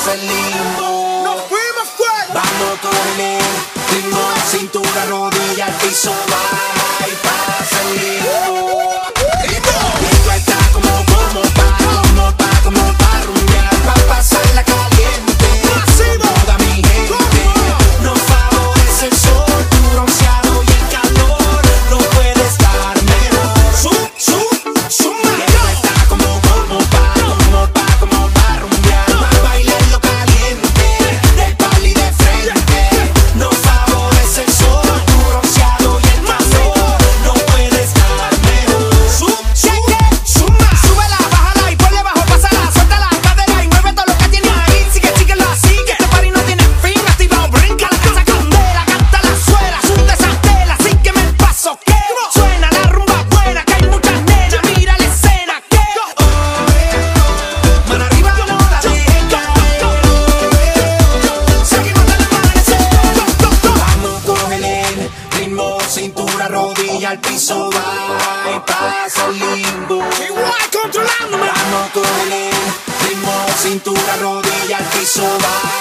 pasa el limbo. ¡Nos fuimos fuera! Vamos con el ritmo, cintura, rodilla, al piso, va y pasa el limbo. Esto está como pa' rumbear, pa' pasarla caliente. Toda mi gente, nos favorece el sol, tu bronceado y el calor. No puede estar mejor. Suma. Esto está como pa' rumbear, pa' bailarlo caliente, de pali de frente. Nos favorece el sol, tu bronceado y el calor. No puede estar mejor. Suma. Súbela, bájala y ponle bajo, pásala, suelta la cadera y mueve todo lo que tienes ahí. Síguelo así, que este party no tiene fin. Activado, brinca la casa candela, canta la suela, sunta esa tela, sígueme el paso que suena la rumba buena, que hay muchas nenas, mira la escena que mano arriba, no la dejes caer. Seguimos hasta el amanecer. Vamos con el ritmo, cintura, rodilla, al piso, va y pasa el limbo. Igual controlándome. Vamos con el ritmo, cintura, rodilla, al piso, va